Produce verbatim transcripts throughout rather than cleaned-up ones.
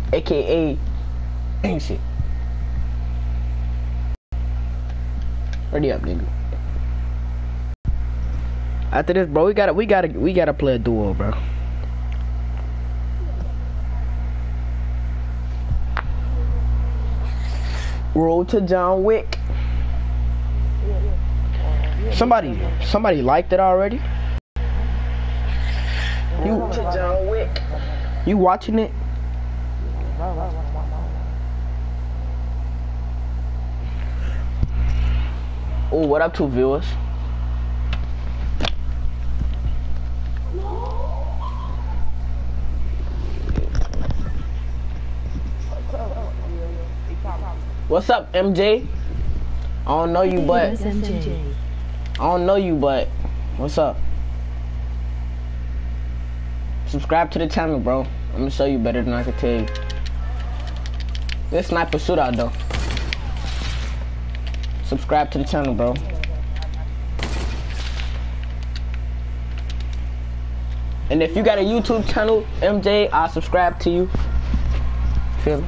A K A shit. Ready up, nigga. After this, bro, we gotta, we gotta, we gotta play a duo, bro. Roll to John Wick. Somebody, somebody liked it already. You to John Wick. You watching it? Oh, what up, two viewers? What's up, M J? I don't know you, but I don't know you, but what's up? Subscribe to the channel, bro. I'm gonna show you better than I can tell you. This sniper shootout, though. Subscribe to the channel, bro. And if you got a YouTube channel, M J, I'll subscribe to you. Feel me?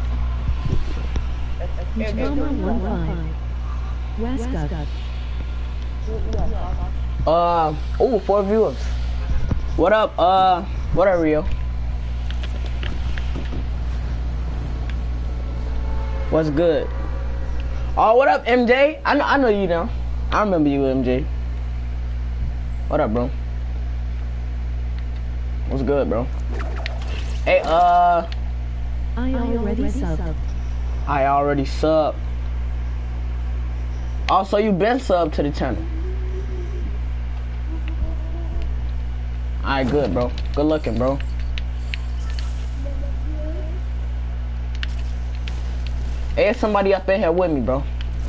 Uh, oh, four viewers. What up, uh, what up, Rio? What's good? Oh, what up, M J? I know, I know you now. I remember you, M J. What up, bro? What's good, bro? Hey, uh... I already subbed. I already subbed. Also, you been subbed to the channel. Alright, good, bro. Good looking, bro. Hey, there's somebody up in here with me, bro.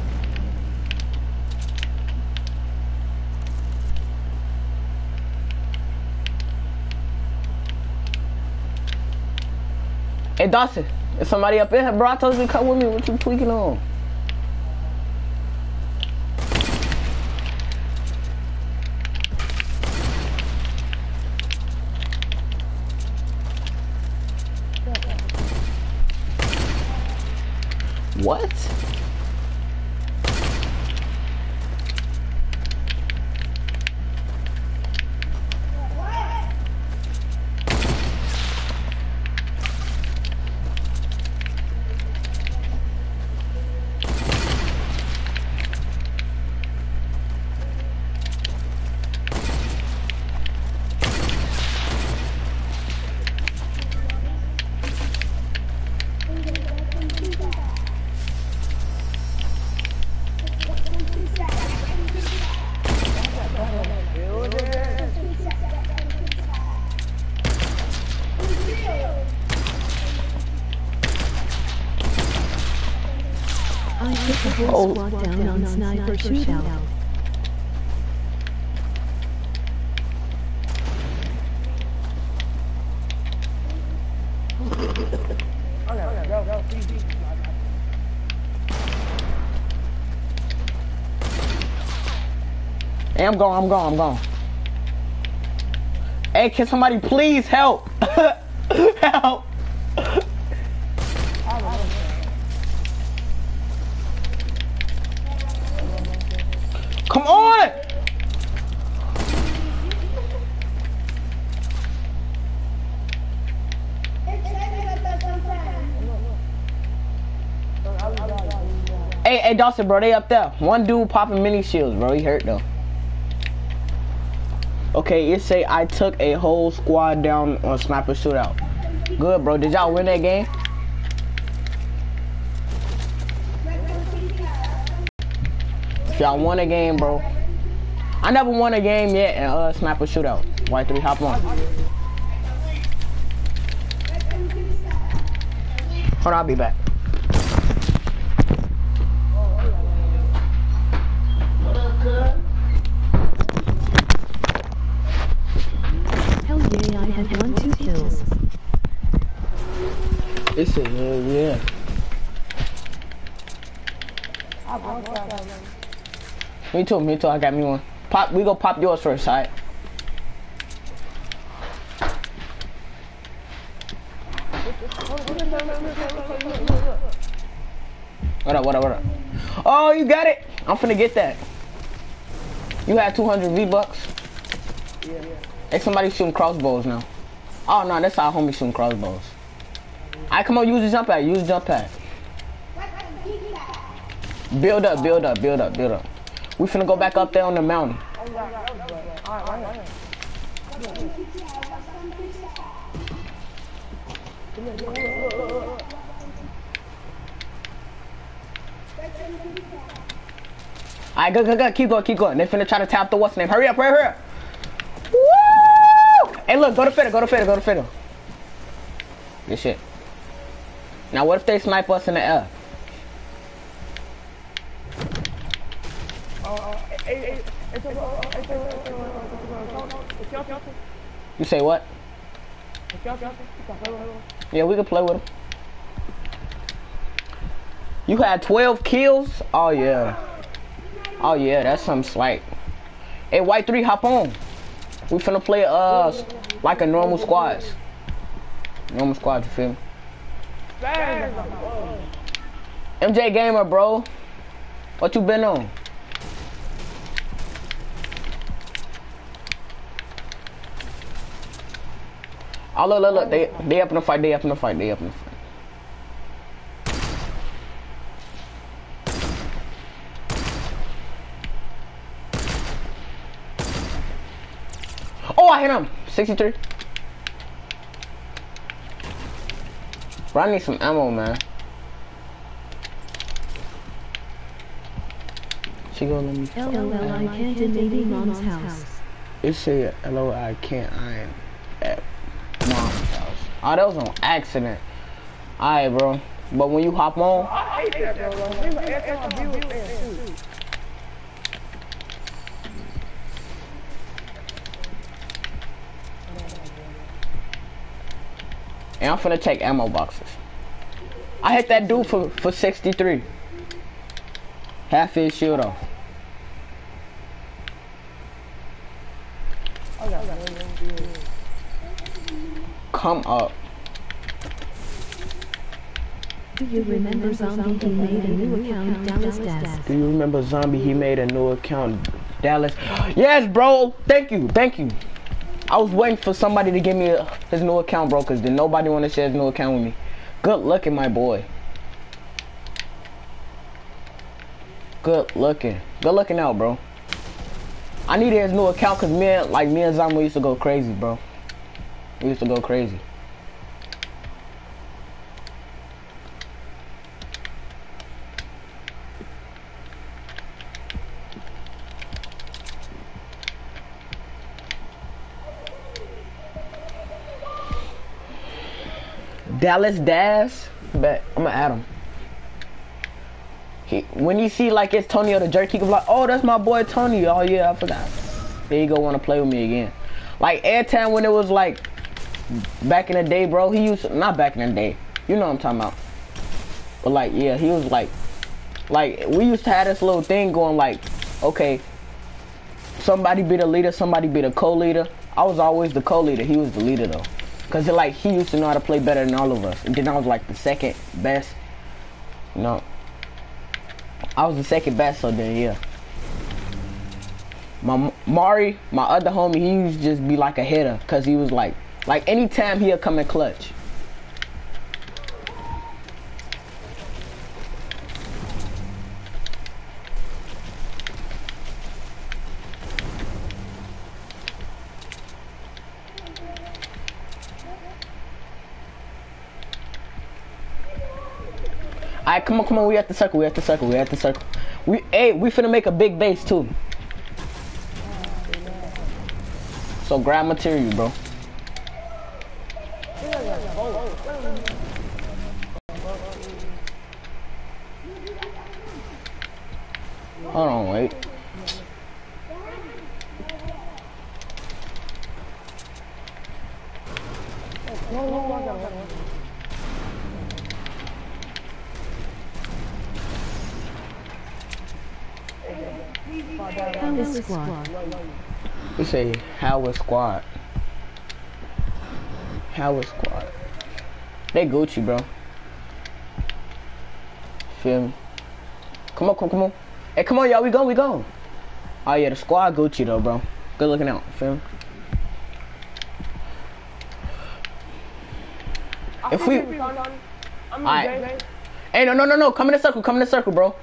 Hey, Dawson, is somebody up in here, bro? I told you to come with me. What you tweaking on? What? Oh. Squad down on sniper shootout. Hey, I'm going, I'm going, I'm going. Hey, can somebody please help? Help! Come on! Hey, hey, Dawson, bro, they up there. One dude popping mini shields, bro. He hurt though. Okay, it say I took a whole squad down on sniper shootout. Good, bro. Did y'all win that game? If y'all won a game, bro. I never won a game yet in uh, sniper shootout. Y three, hop on. Hold on, I'll be back. Hell yeah, I had one, two kills. It's a hell yeah. Me too, me too. I got me one. Pop, we go pop yours first, alright? What up, what up, what up? Oh, you got it? I'm finna get that. You had two hundred V-Bucks? Yeah. Hey, somebody shooting crossbows now. Oh, no, that's our homie shooting crossbows. Alright, come on, use the jump pad, use the jump pad. Build up, build up, build up, build up. We finna go back up there on the mountain. Alright, good, good, good. Keep going, keep going. They finna try to tap the what's name. Hurry up, hurry, hurry up. Woo! Hey, look, go to fiddle, go to fiddle, go to fiddle. Good shit. Now, what if they snipe us in the air? You say what? Yeah, we can play with them. You had twelve kills? Oh, yeah. Oh, yeah, that's some slight. Hey, White three, hop on. We finna play, uh, like a normal squads. Normal squads, you feel me? M J Gamer, bro. What you been on? Oh, look, look, look. They, they up in the fight, they up in the fight, they up in the fight. Oh, I hit him. sixty-three. Bro, I need some ammo, man. She gonna let me. L O L I can't invade mom's house. It said, hello, I can't, I am at mom's house. Oh, that was on accident. Alright, bro. But when you hop on. I hate that, bro. Every time I view it, man, too. And I'm finna take ammo boxes. I hit that dude for, for sixty-three. Half his shield off. Come up. Do you remember Zombie? He made a new account, Dallas Desk. Do you remember Zombie? He made a new account, Dallas. Yes, bro. Thank you. Thank you. I was waiting for somebody to give me a, his new account, bro, because then nobody want to share his new account with me. Good looking, my boy. Good looking. Good looking out, bro. I needed his new account because me and, like, me and Zombie used to go crazy, bro. We used to go crazy. Dallas Dash, bet I'm gonna add him. He, when you see like it's Tony or the Jerk, he can be like, oh, that's my boy Tony. Oh yeah, I forgot. There you go, want to play with me again. Like airtime when it was like back in the day, bro. He used to, not back in the day. You know what I'm talking about. But like yeah, he was like, like we used to have this little thing going like, okay, somebody be the leader, somebody be the co-leader. I was always the co-leader. He was the leader though. Cause it, like he used to know how to play better than all of us, and then I was like the second best. You know, I was the second best. So then yeah, my Mari, my other homie, he used to just be like a hitter, cause he was like, like anytime he'll come in clutch. Alright, come on, come on, we at the circle, we at the circle, we at the circle. We, hey, we finna make a big base too. So grab material, bro. Hold on, wait. Howard Squad. We say Howard Squad. Howard Squad. They Gucci, bro. Feel me? Come on, come on, come on. Hey, come on, y'all. We go, we go. Oh yeah, the squad Gucci though, bro. Good looking out. Feel me? If we, alright. Hey, no, no, no, no. Come in the circle. Come in the circle, bro.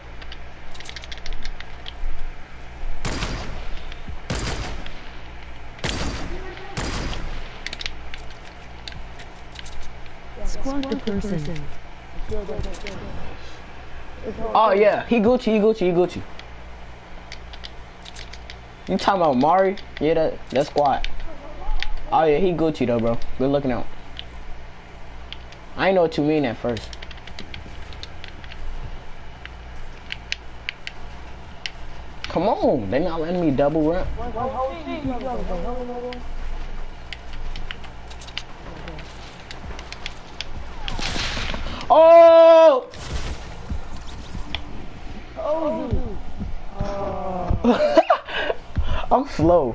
Squad the person. Oh yeah, he Gucci, he Gucci, he Gucci. You talking about Mari? Yeah, that that squad. Oh yeah, he Gucci though, bro. Good looking out. I ain't know what you mean at first. Come on, they not letting me double run. Oh! Oh! I'm slow.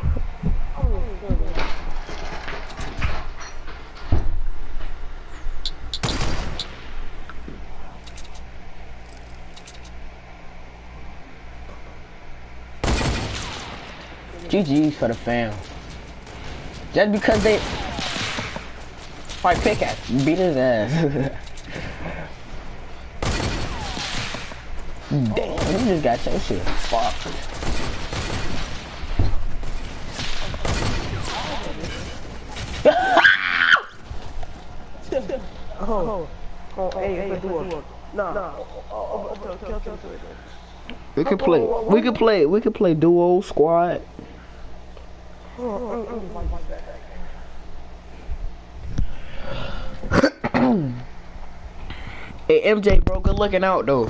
G G's for the fam. Just because they fight pickaxe, beat his ass. Damn, you just got your shit fucked. Oh, oh, hey, hey, do no, no. We could play. We could play. We could play duo squad. Hey M J, bro, good looking out though.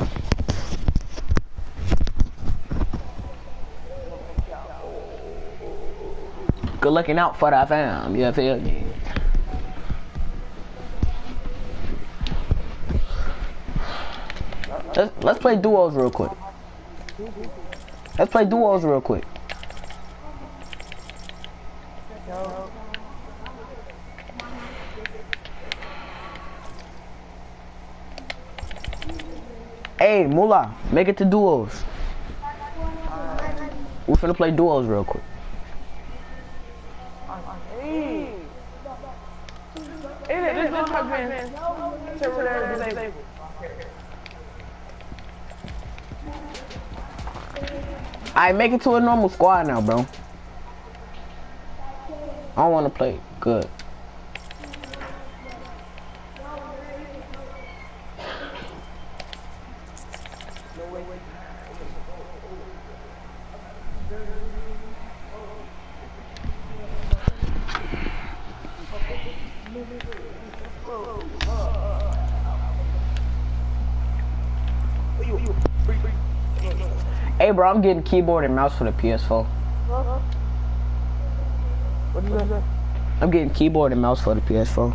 Good looking out for that fam. You feel me? Let's let's play duos real quick. Let's play duos real quick. Hey, Moolah, make it to duos. We're finna play duos real quick. I make it to a normal squad now, bro. I don't want to play good. Hey bro, I'm getting keyboard and mouse for the P S four. What you gonna say? I'm getting keyboard and mouse for the P S four.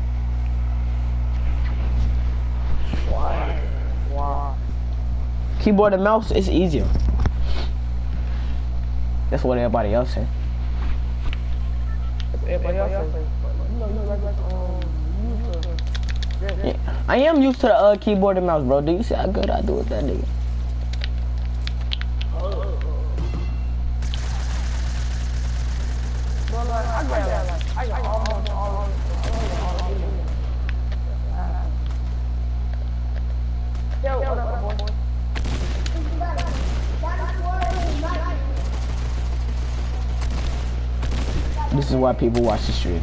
Why? Why? Keyboard and mouse is easier. That's what everybody else said. Everybody else say. You know, you like, like, um, used to. Yeah. I am used to the uh, keyboard and mouse, bro. Do you see how good I do with that nigga? This is why people watch the stream.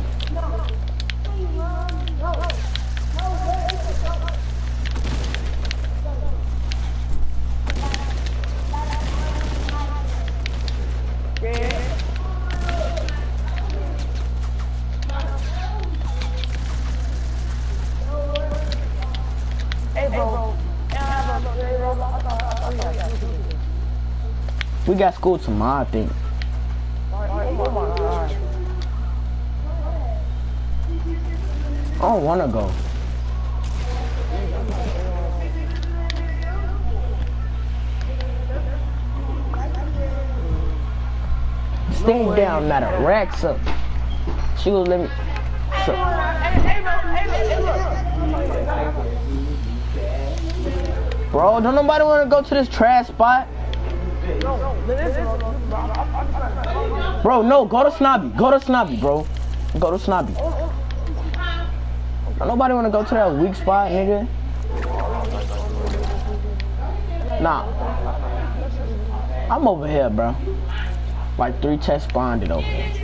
We got school tomorrow, I think. I don't wanna go. Stay down, not a racks up. She was living. So. Bro, don't nobody want to go to this trash spot. Bro, no, go to Snobby. Go to Snobby, bro. Go to Snobby. Don't nobody want to go to that weak spot, nigga. Nah. I'm over here, bro. Like three chests spawned it over here.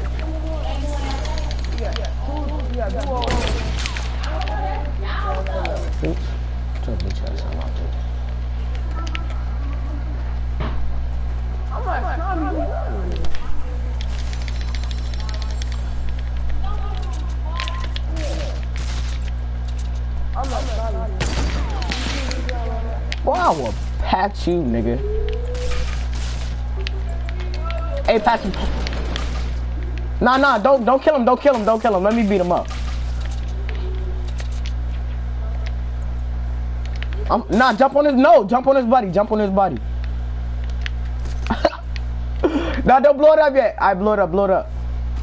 Oops. Two blue chests, I'm out there. Boy, I will pat you, nigga. Hey, pat him. Nah, nah, don't, don't kill him, don't kill him, don't kill him. Let me beat him up. Um, nah, jump on his, no, jump on his body, jump on his body. Nah, don't blow it up yet. I blow it up, blow it up.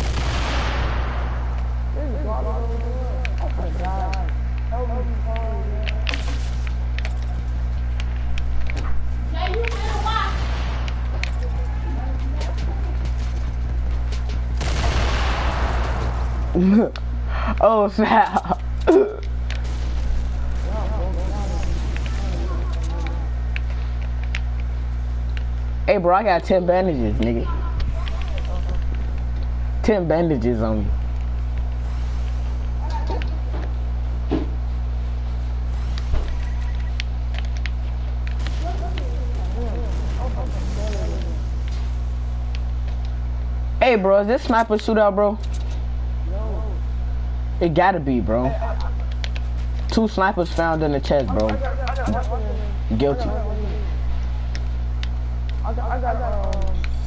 Oh snap. Hey bro, I got ten bandages, nigga. ten bandages on me. Hey bro, is this sniper shootout, bro? It gotta be, bro. Two snipers found in the chest, bro. Guilty. I got, I got, um...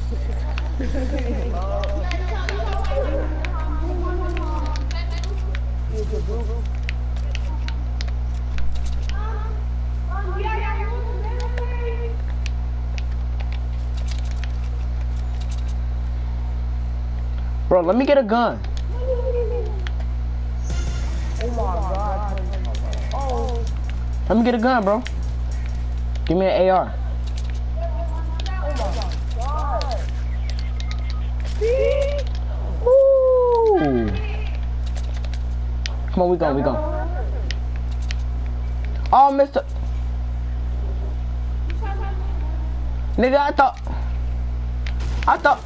Bro, let me get a gun. Oh my god. Oh. Let me get a gun, bro. Give me an A R. Ooh. Come on, we go, we go. Oh, Mister Nigga, I thought. I thought.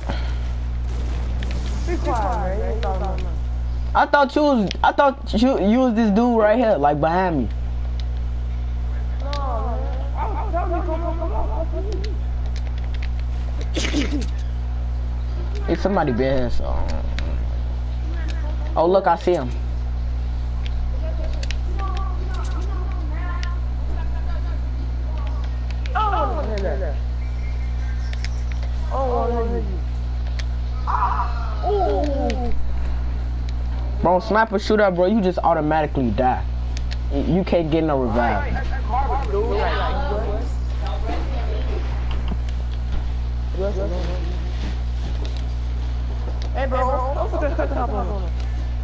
Be quiet, man. I thought you was. I thought you you was this dude right here, like behind me. No, man. I'm telling you, come on, come on. Hey, somebody be here, so. Oh, look, I see him. Oh, oh, Bro, sniper shootout, bro, you just automatically die. You can't get no revive. Hey, bro, don't forget to cut up on him.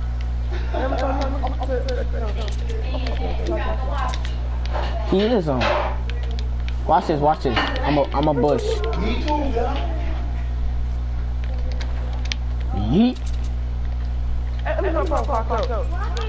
He is on. Watch this, watch this. I'm a, I'm a bush. Yeet. Let me go pop pop out.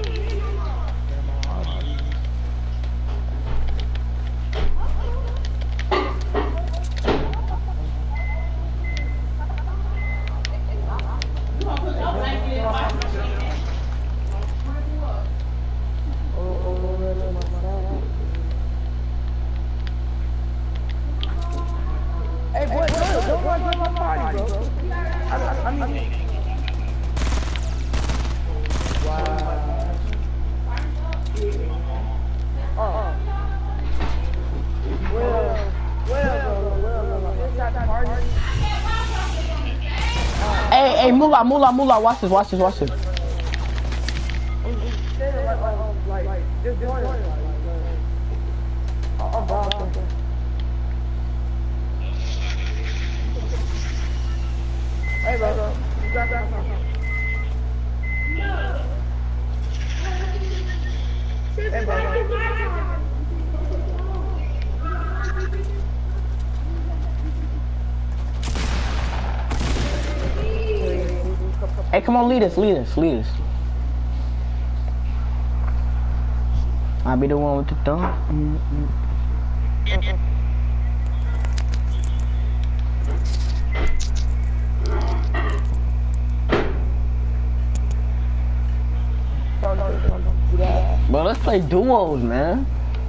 Hey, boy, don't run to my party, bro. I, I, I mean... Wow. Oh. Well, well, well, well, inside the party. Hey, hey, Moolah, Moolah, Moolah, watch this, watch this, watch this. Like, like, this morning, like, I'm bombing. Hey, bro, bro, you got that phone? Hey, bro. come on, lead us, lead us, lead us. I'll be the one with the thumb. Mm-hmm. Bro, let's play duos, man.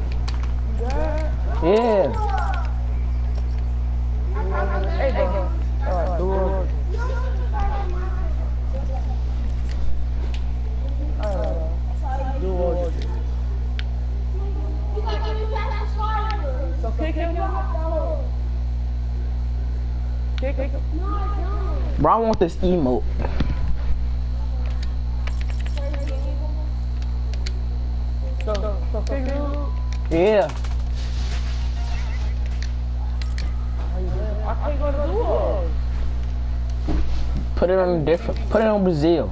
Yeah. Hey, bro. Alright, duos. Alright, duos. So kick him. Kick him. Bro, I want this emote. So, so kick him. Yeah. I can't go to duos. Put it on different. Put it on Brazil.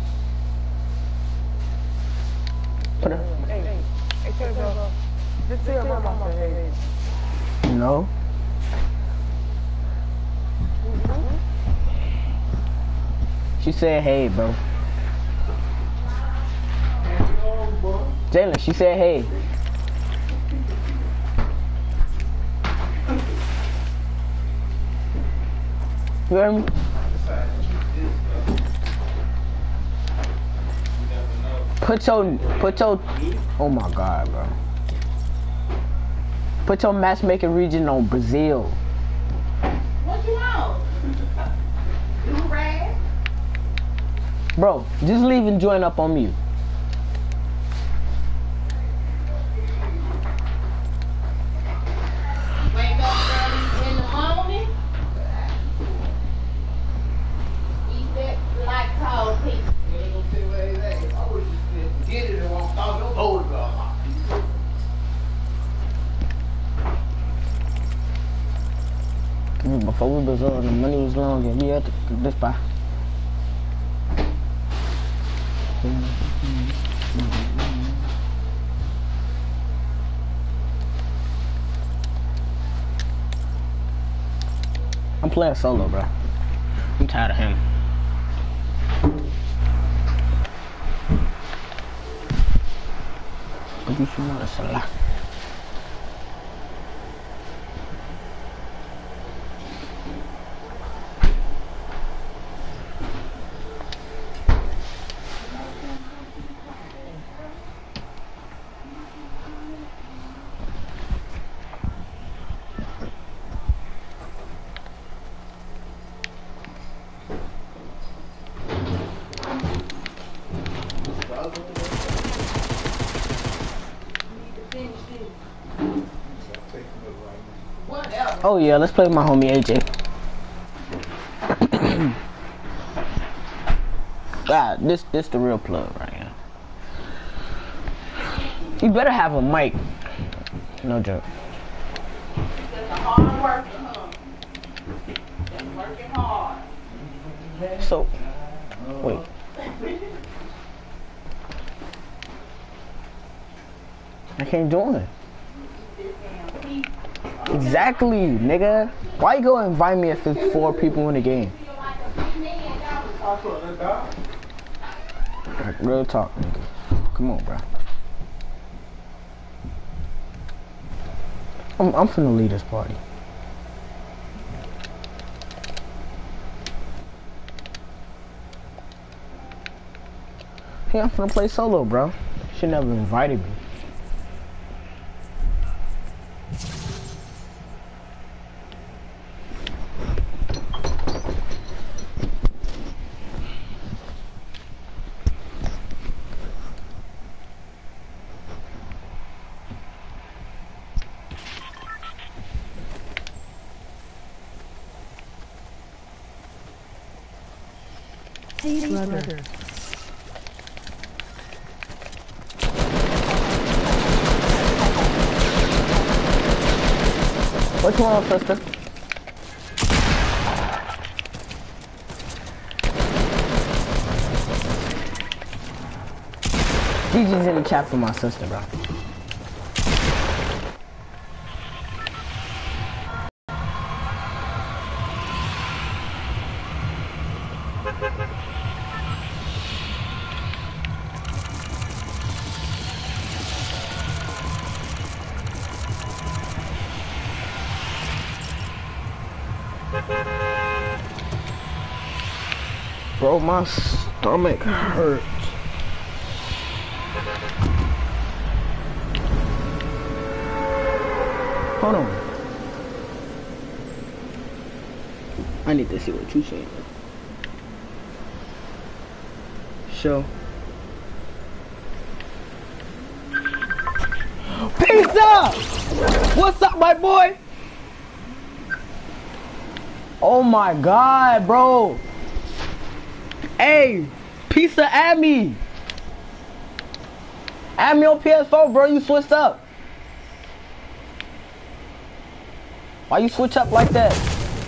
Put it. Hey, hey, hey, hey, bro. Just tell my mama say hey. No. She said, "Hey, bro." Jalen, she said, "Hey." You heard me? Put your, put your, oh my God, bro. Put your matchmaking region on Brazil. What you want? You red? Bro, just leave and join up on mute. Wake up early in the morning. Eat that like cold pizza. Get it and walk off your boat. Before we was on, the money was long and we had to this by. I'm playing solo, bro. I'm tired of him. But you should know that's a lot. Oh yeah, let's play with my homie A J. God, this this the real plug right here. You better have a mic. No joke. Just a hard worker, huh? Just working hard. So, wait. I can't join. Exactly, nigga. Why you go invite me if it's four people in the game? Like, real talk, nigga. Come on, bro. I'm, I'm finna lead this party. Hey, I'm finna play solo, bro. She never invited me. Hey, brother. What's going on, sister? G G's in the chat for my sister, bro. Bro, my stomach hurts. Hold on. I need to see what you saying. Show. Pizza! What's up, my boy? Oh my god, bro. Hey, Pizza, add me. Add me on P S four, bro. You switched up. Why you switch up like that?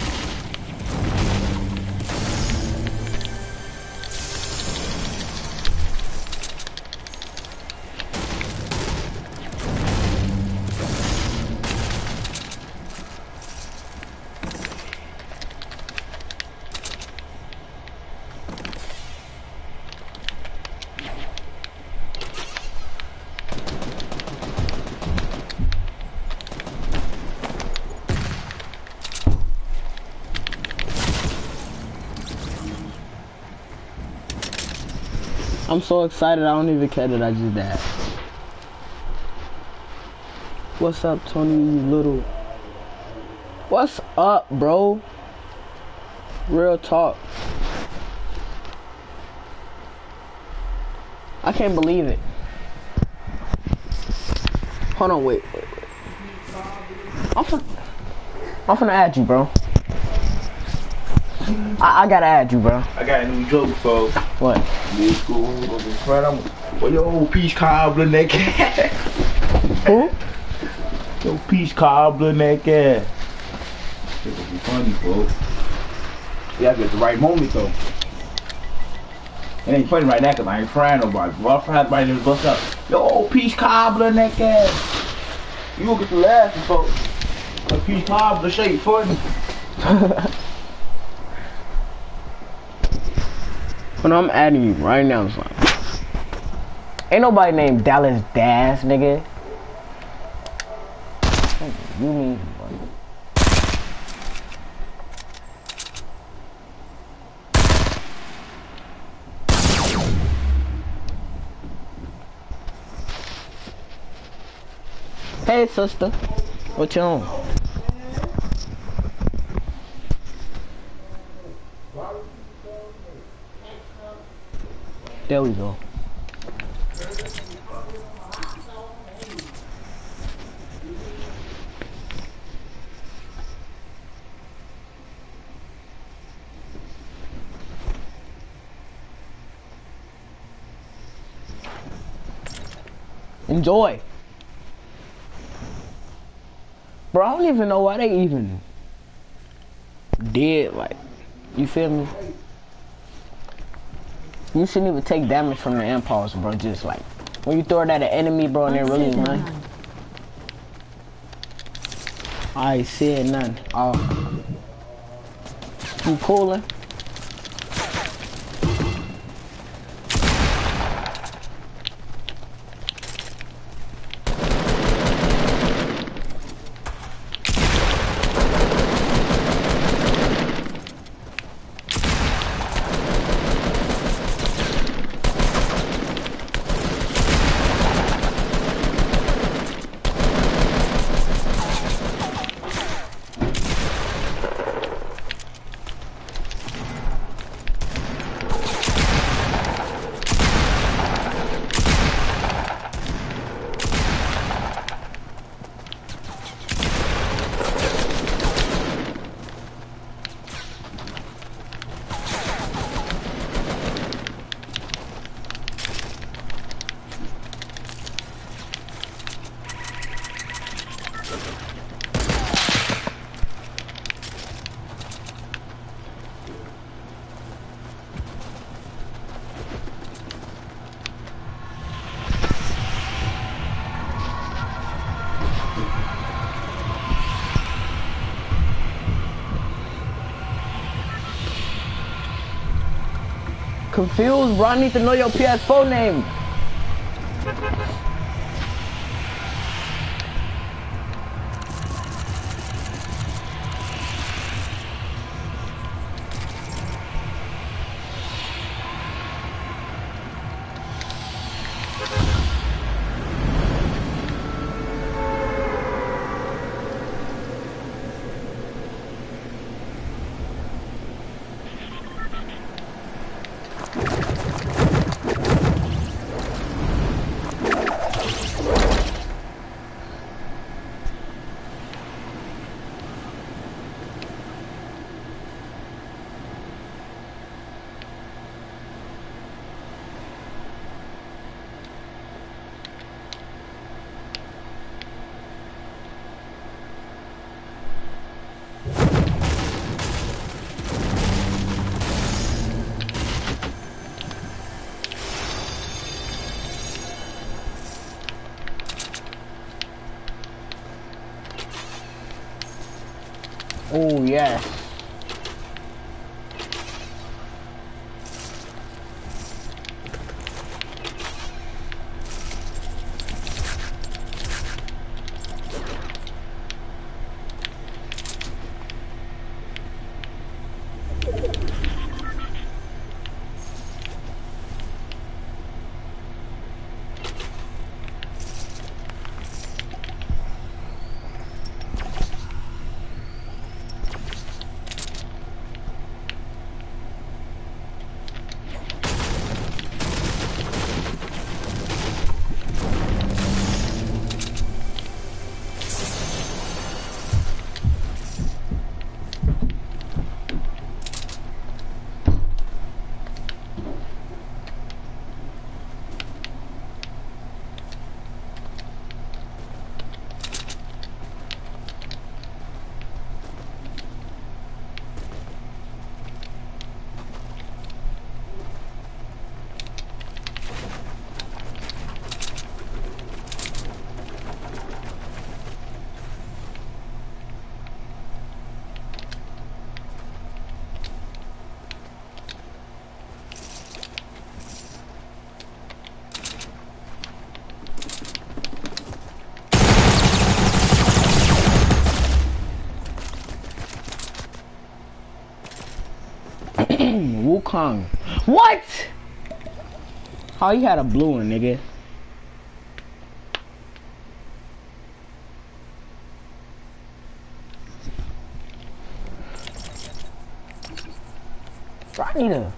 I'm so excited, I don't even care that I just died. What's up, Tony, you little... What's up, bro? Real talk. I can't believe it. Hold on, wait, wait, wait. I'm finna... I'm finna add you, bro. I, I gotta add you, bro. I got a new joke, folks. What? New school, right? I'm well, your old peach cobbler neck. Who? Your peach cobbler neck. It's gonna be funny, folks. Yeah, at the right moment, though. It ain't funny right now, cause I ain't frying nobody. But I'll fry everybody in the bus up. Your old peach cobbler neck ass. You gonna get the laughing, folks. A peach cobbler shake funny. When I'm adding you right now, son. Ain't nobody named Dallas Dash, nigga. You mean, buddy. Hey, sister. What you on? There we go. Enjoy. Bro, I don't even know why they even did, like, you feel me? You shouldn't even take damage from the impulse, bro. Just like when you throw it at an enemy, bro, and they're really none. I said none. Oh, you coolin'? Confused, bro. I need to know your P S four name. Oh, yes. Wukong. What? How you had a blue one, nigga? I need a...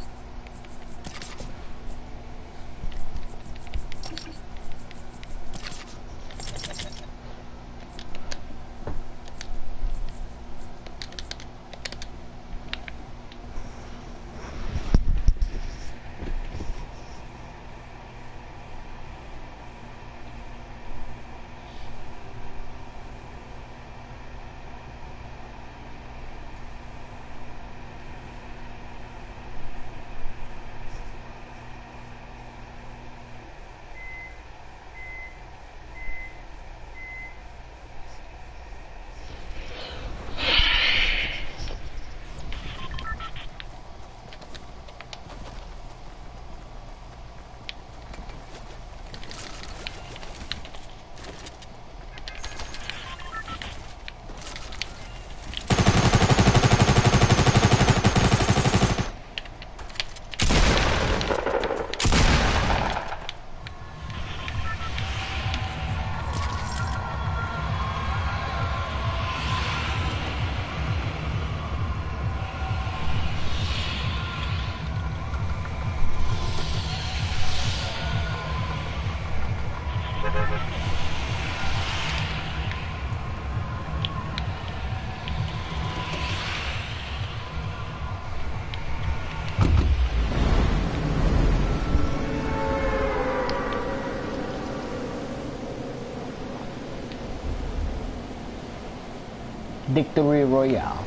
Victory Royale.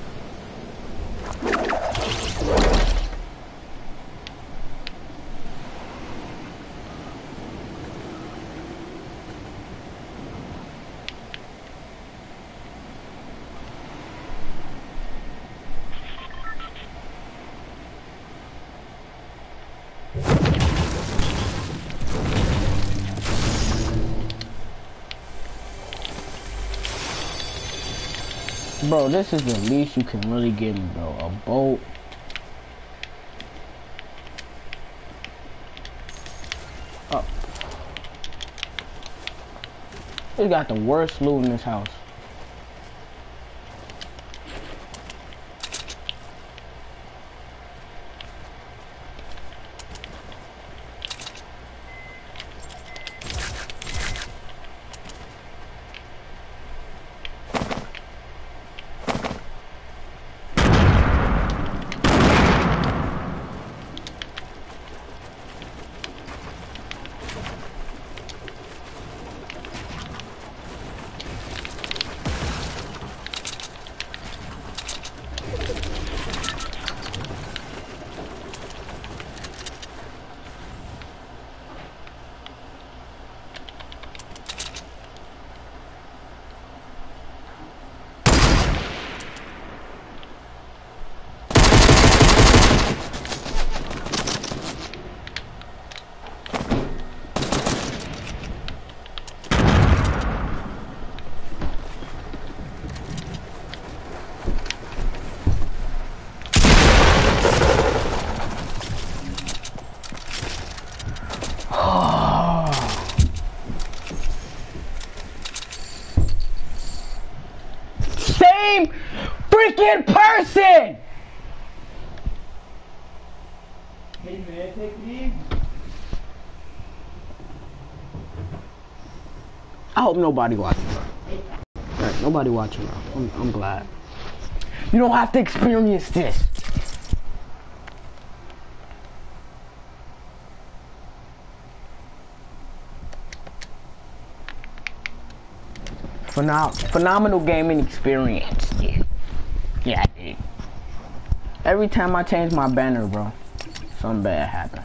Bro, this is the least you can really give me, bro. A boat. Up. We got the worst loot in this house. same freaking person. Hey man, take it easy. I hope nobody watching. Right, nobody watching. I'm, I'm glad. You don't have to experience this. Phenom phenomenal gaming experience. Yeah, yeah, I did. Every time I change my banner, bro, something bad happens.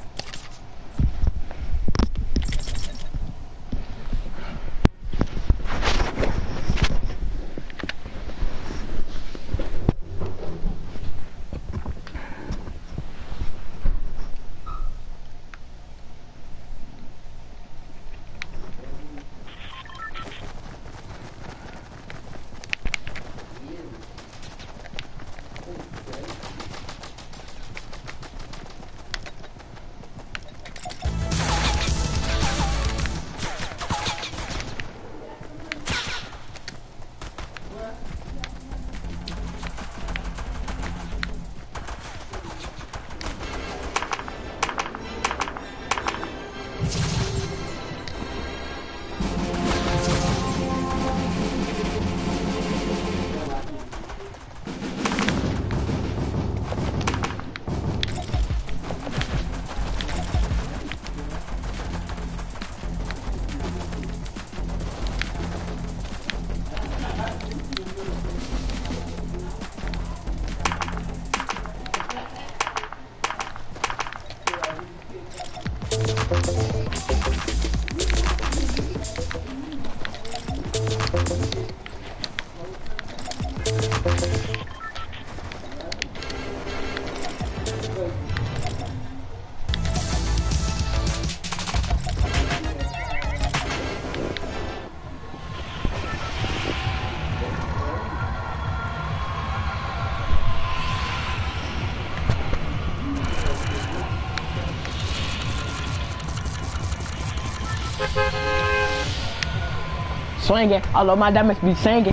Swinging, all of my damage be singing.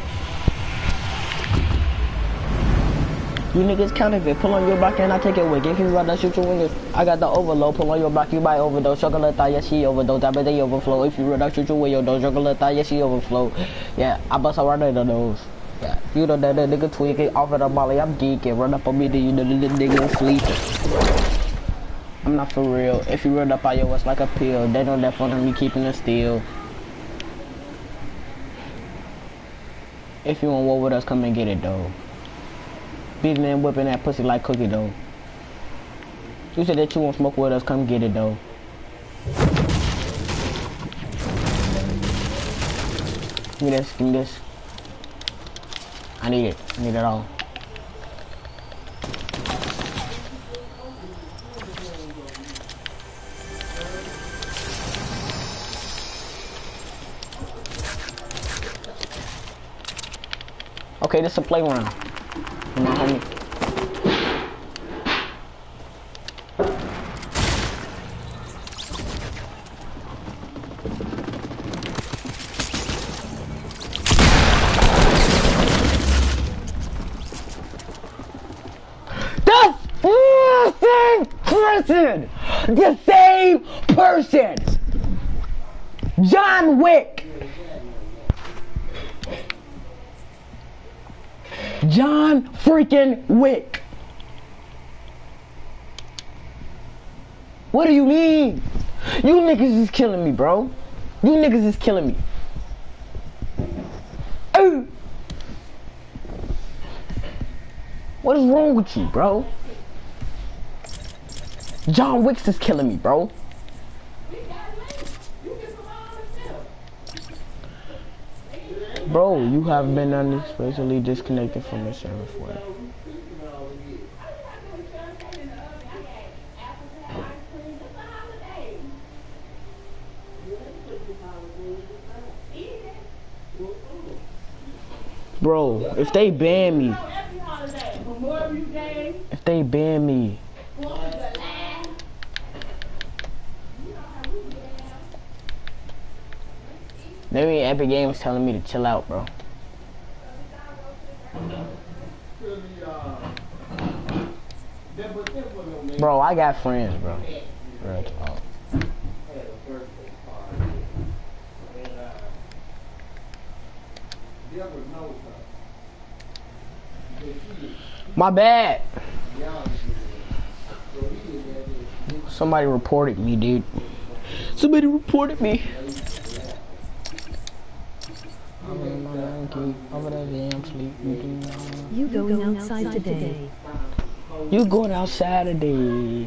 You niggas counterfeit, pull on your block and I take it away. If you run, I shoot your windows. I got the overload, pull on your block, you buy overdose. Chocolate thigh, yes, she overdose. I bet they overflow. If you run, I shoot your windows. Chocolate thigh, yes, she overflow. Yeah, I bust a run in the nose. Yeah, you know that, that nigga tweaking off of the molly, I'm geeking. Run up on me, then you know the little nigga sleeping. I'm not for real. If you run up on your, it's like a pill. They know that fun of me keeping it still. If you want war with us, come and get it though. Big man whipping that pussy like cookie dough. You said that you won't smoke with us, come get it though. Give me this, give me this. I need it, I need it all. Okay, this is a playground. Come on, homie. The same person! The same person! John Wick! John freaking Wick. What do you mean? You niggas is killing me, bro. You niggas is killing me. Ooh. What is wrong with you, bro? John Wick's is killing me, bro. Bro, you have been unexpectedly disconnected from the server for it. Bro, if they ban me, if they ban me, maybe Epic Games telling me to chill out, bro. Bro, I got friends, bro. Real talk. My bad. Somebody reported me, dude. Somebody reported me. You going outside today? You going out Saturday?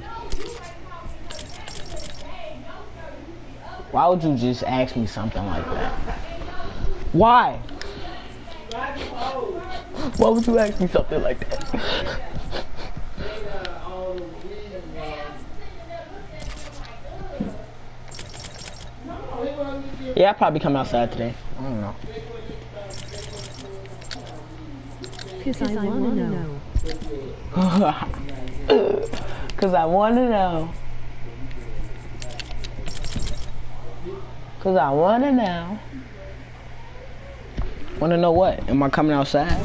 Why would you just ask me something like that? Why? Why would you ask me something like that? Yeah, I'll probably come outside today. I don't know. Cause I wanna know. Cause I wanna know. Cause I wanna know. Wanna know what? Am I coming outside?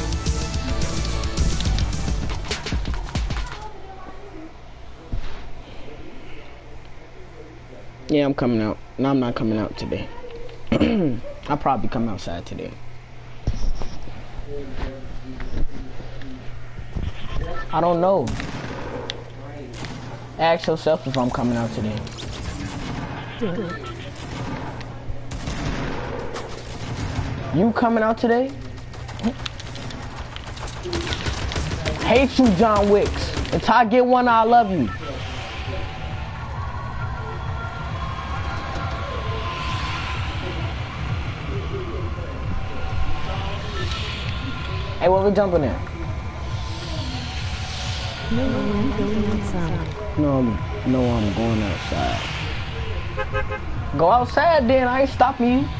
Yeah, I'm coming out. No, I'm not coming out today. I'll probably come outside today. I don't know. Ask yourself if I'm coming out today. You coming out today? Hate you, John Wicks. Until I get one, I love you. Hey, where we jumping at? No, I'm going outside. No, I'm, no, I'm going outside. Go outside then, I ain't stopping you.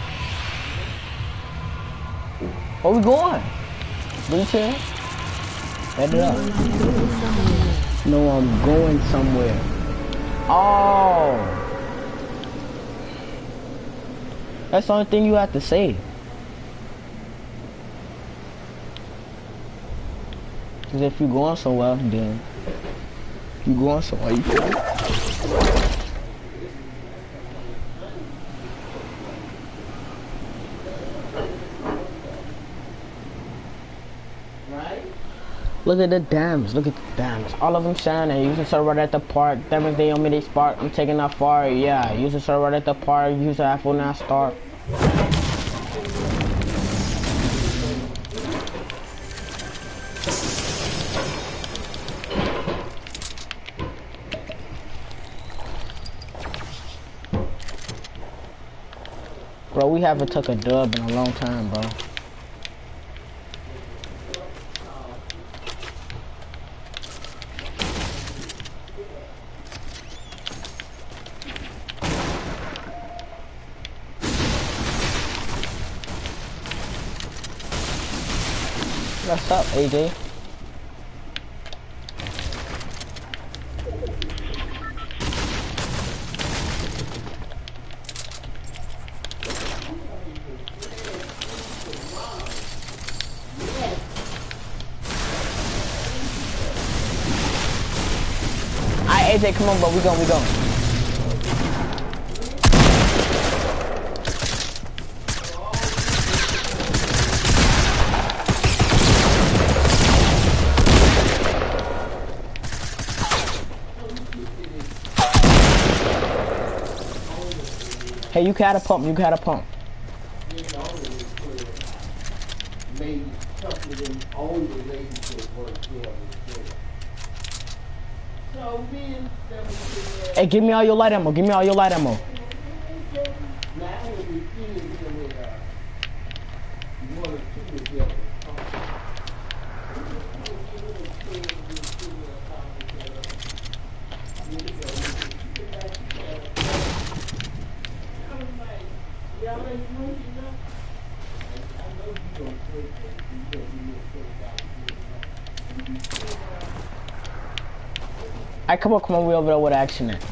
Where we going? Detail? Head it up. No, I'm going somewhere. Oh. That's the only thing you have to say. Cause if you going somewhere, then you going somewhere, you feel me? Look at the dams, look at the dams. All of them shining. Use a server at the park. That means they on me, they spark. I'm taking that far, yeah. Use a server at the park. Use an apple now start. Bro, we haven't took a dub in a long time, bro. What's up, A J? Alright, A J, come on, bro. We going, we going. Hey, you gotta pump, you gotta pump. Hey, give me all your light ammo, give me all your light ammo. Alright, come on, come on, we over there with action at.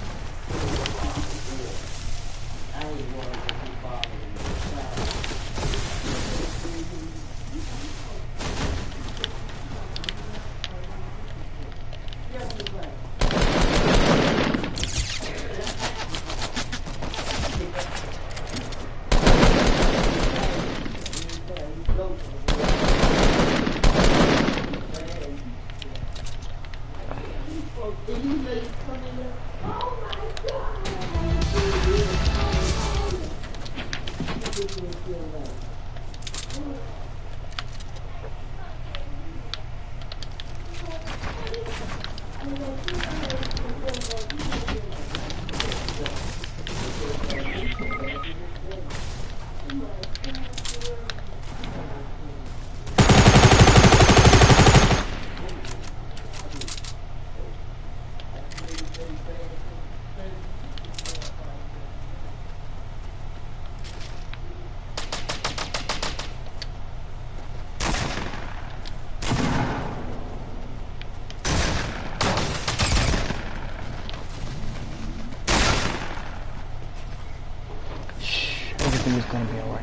Everything is gonna be alright.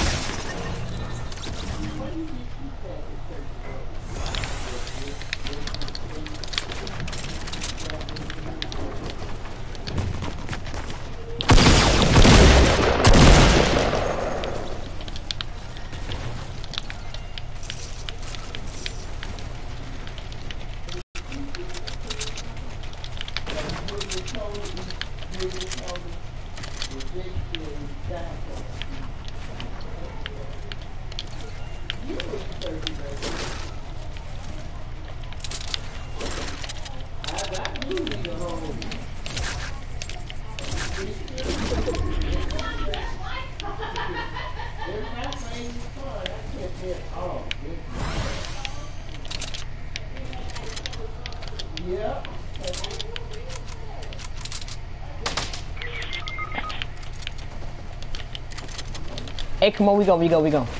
Hey, come on, we go, we go, we go.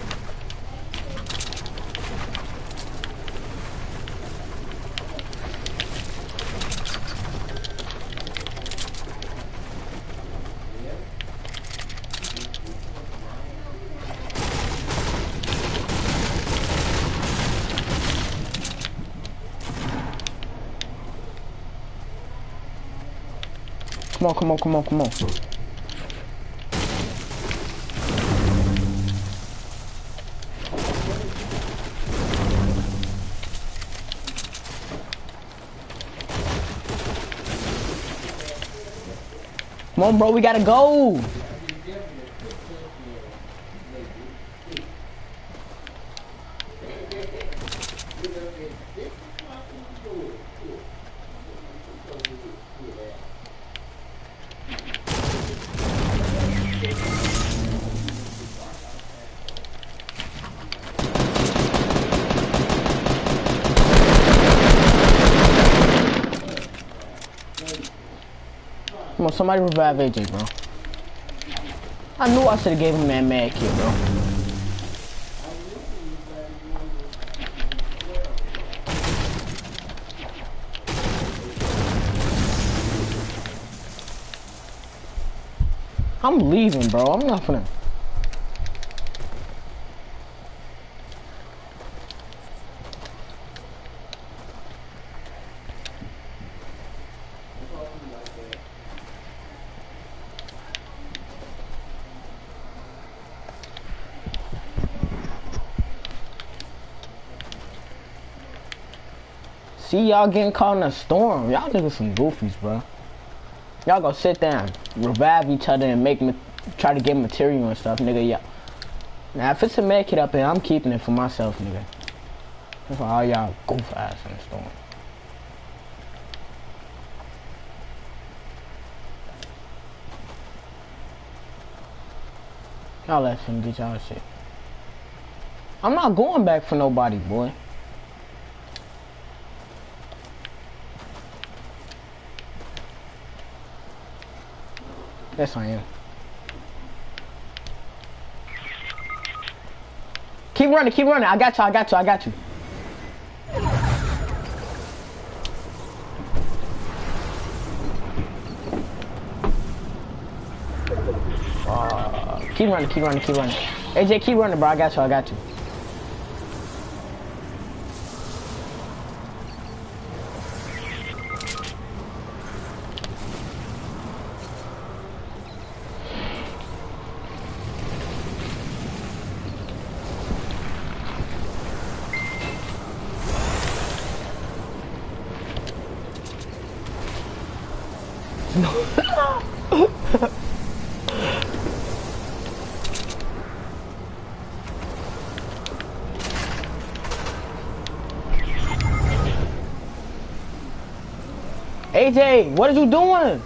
Come on, come on, come on, come on. Come on, bro, we gotta go. Come on, somebody revive A J, bro. I knew I should have gave him that mad kid, bro. I'm leaving, bro. I'm not finna. See y'all getting caught in a storm. Y'all niggas some goofies, bro. Y'all go sit down, revive each other, and make me try to get material and stuff, nigga. Yeah. Now if it's a med kit up here, I'm keeping it for myself, nigga. That's for all y'all goof ass in the storm. Y'all let him get y'all shit. I'm not going back for nobody, boy. Yes, I am. Keep running, keep running. I got you, I got you, I got you. Uh, keep running, keep running, keep running. A J, keep running, bro. I got you, I got you. A J, what are you doing?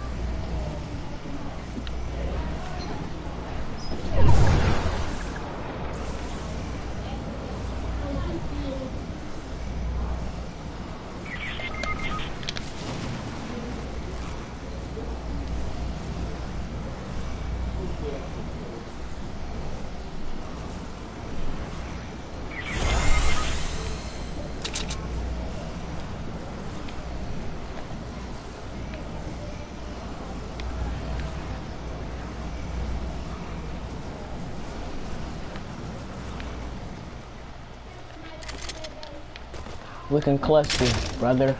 We can cluster, brother.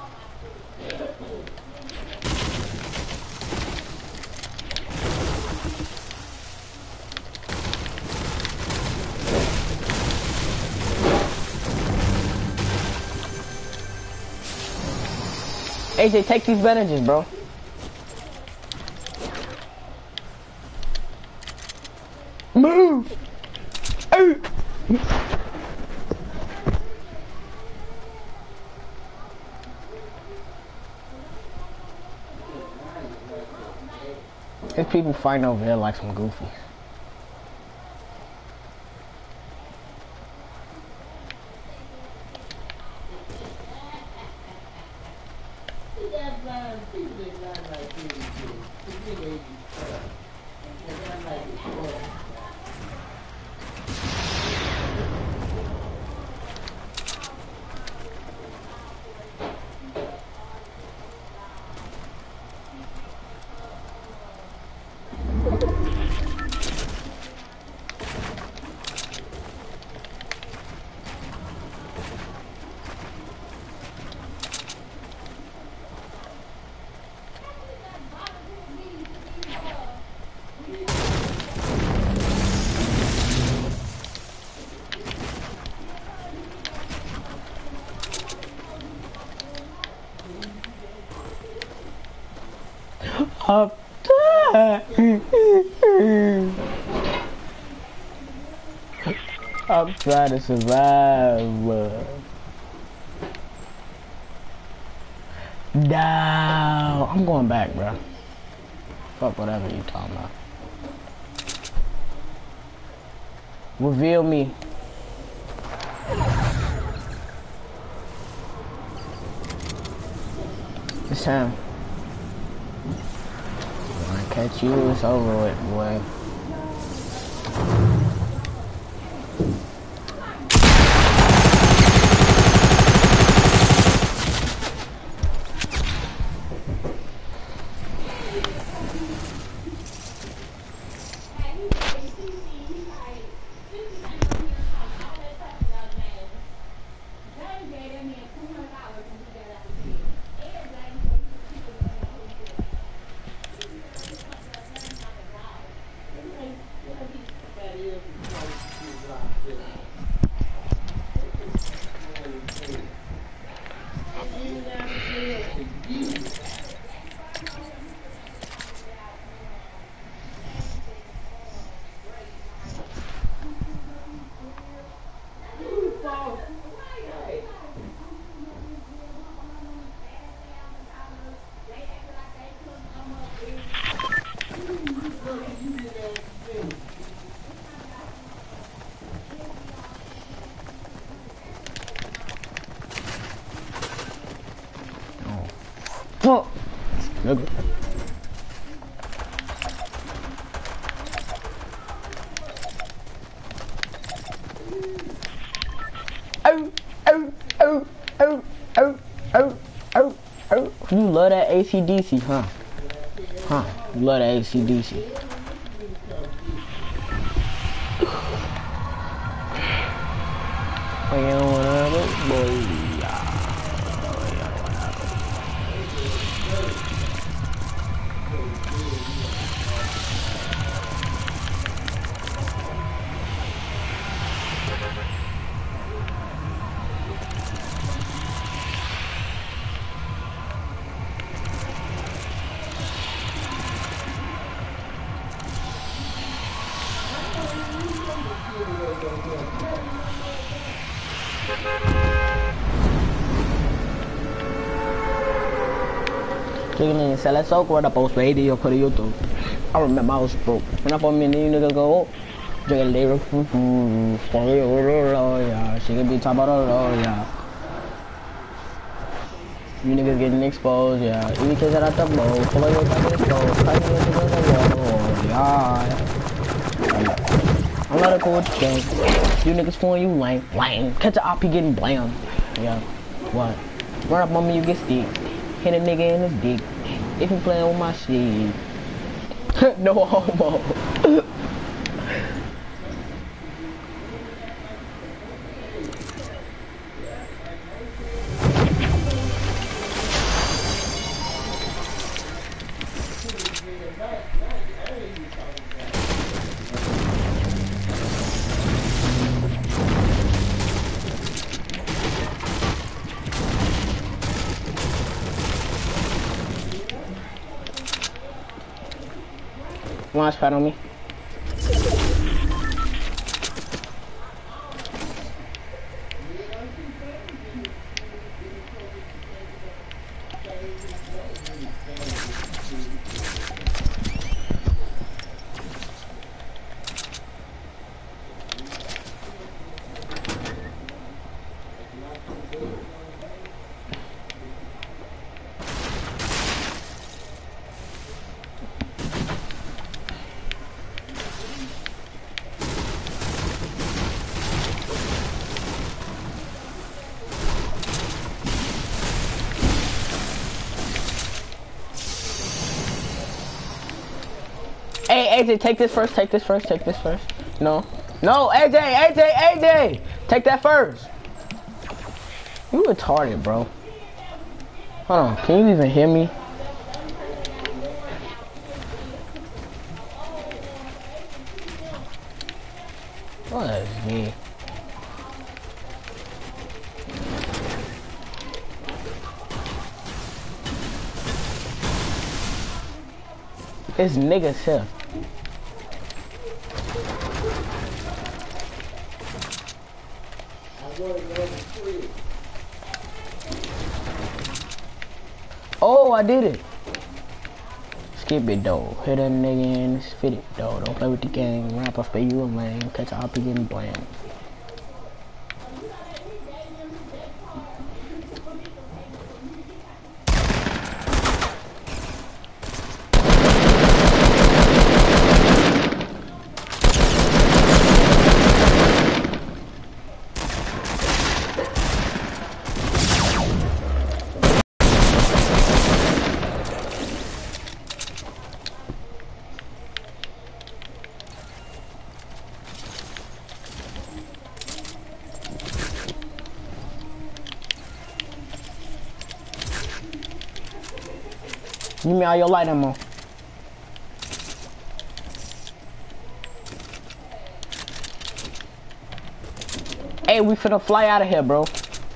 A J, take these bandages, bro. Move! Hey! There's people fighting over here like some goofy. Up there. I'm trying to survive. No, I'm going back, bro. Fuck whatever you talking about. Reveal me. It's time. When I catch you, it's over with, boy. Oh, okay. Oh, oh, oh, oh, oh, oh, oh, oh. You love that A C D C, huh? Huh? You love that A C D C. Oh, you know what, boy? Chicken and sell that soak, what I post video for the YouTube. I remember I was broke. When I put me in the niggas go, oh, drink a lyric, mm-hmm, for real, oh yeah, she can be top of the low, yeah. You niggas getting exposed, yeah. Even kids out the bowl, full of your fucking exposed, fighting with the wall, yeah. I'm not a cool gang. You niggas fooling you lame, lame. Catch a op, you getting blam, yeah. What? Run up on me, you get stick. Hit a nigga in the dick. If you playing with my shit. No homo. Launch pad on me. Hey, A J, take this first, take this first, take this first. No. No, A J, A J, A J! Take that first. You retarded, bro. Hold on, can you even hear me? What is me? It's niggas here. Oh, I did it. Skip it though. Hit a nigga and spit it though. Don't play with the game. Rap up for you a man. Catch a hoppy getting bland. Give me all your light ammo. Hey, we finna fly out of here, bro.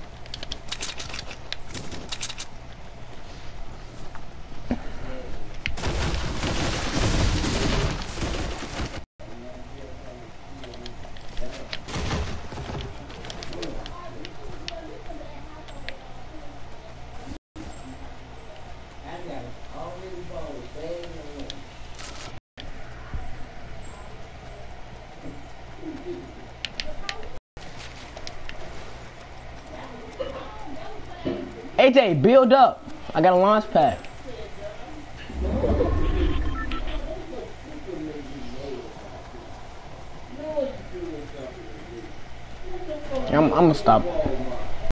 A J, build up. I got a launch pad. I'm, I'm gonna stop.